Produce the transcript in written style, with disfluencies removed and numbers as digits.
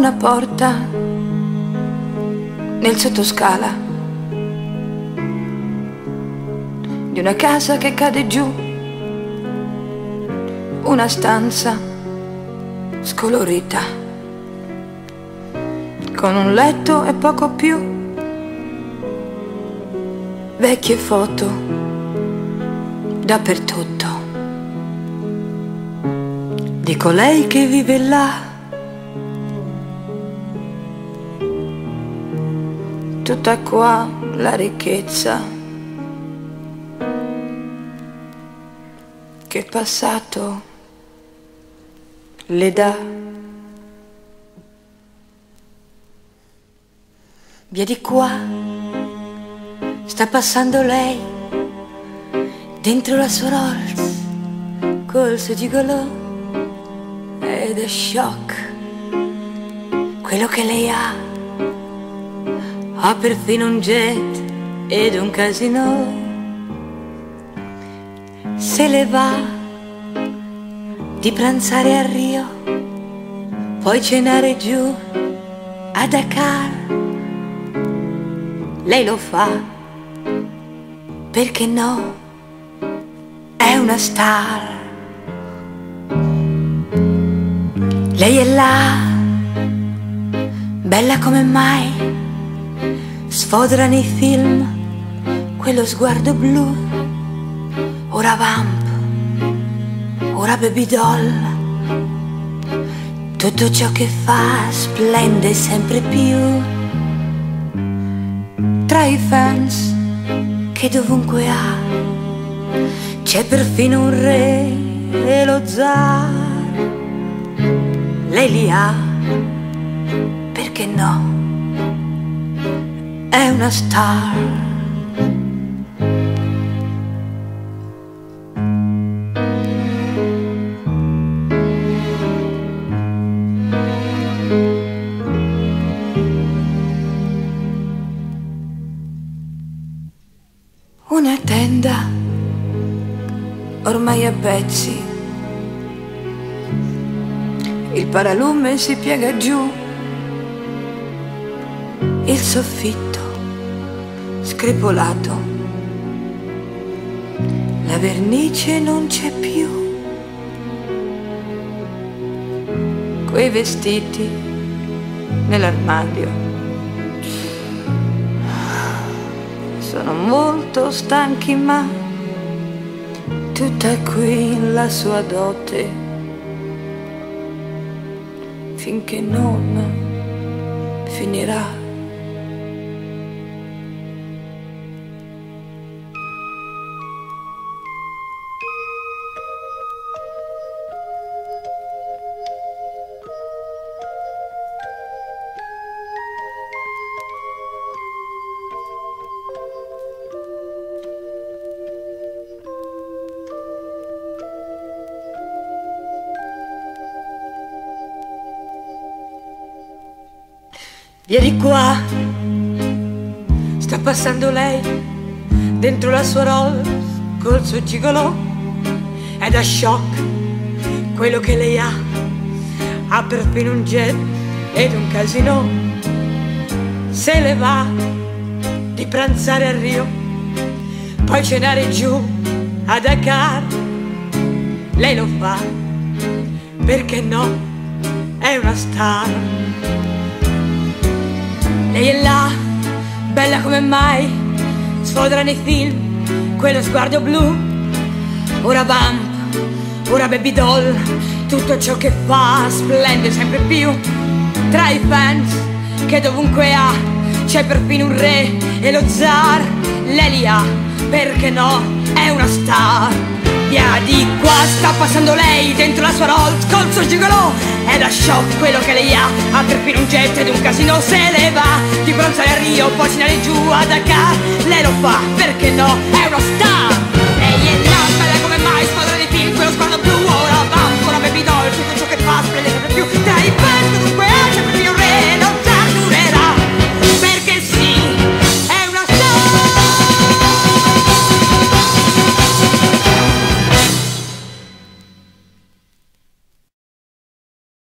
una porta nel sottoscala di una casa che cade giù, una stanza scolorita con un letto e poco più, vecchie foto dappertutto di colei che vive là. Tutta qua la ricchezza che il passato le dà. Via di qua sta passando lei dentro la sua Rolls col suo gigolò, ed è shock quello che lei ha. Ha perfino un jet ed un casino. Se le va di pranzare a Rio, poi cenare giù a Dakar, lei lo fa perché no, è una star. Lei è là, bella come mai, sfodera nei film quello sguardo blu, ora vamp, ora baby doll. Tutto ciò che fa splende sempre più tra i fans che dovunque ha. C'è perfino un re e lo zar, lei li ha perché no, è una star. Una tenda ormai a pezzi, il paralume si piega giù, il soffitto screpolato, la vernice non c'è più, quei vestiti nell'armadio sono molto stanchi, ma tutta qui la sua dote, finché non finirà. Via di qua sta passando lei dentro la sua Rolls col suo gigolò, è da shock quello che lei ha perfino un jet ed un casino. Se le va di pranzare a Rio, poi cenare giù a Dakar, lei lo fa perché no, è una star. Lei è là, bella come mai, sfodera nei film quello sguardo blu, ora vamp, ora baby doll. Tutto ciò che fa splende sempre più tra i fans che dovunque ha. C'è perfino un re e lo zar, lei li ha perché no, è una star. Via di qua sta passando lei dentro la sua Rolls col suo gigolò, è da shock quello che lei ha perfino un jet ed un casino. Se le va di pranzare a Rio, poi cenare giù a Dakar, lei lo fa perché no, è una star. Lei è là, bella come mai, squadra di film quello sguardo blu, ora va, ora baby doll. Tutto ciò che fa splende sempre più tra i fans che dunque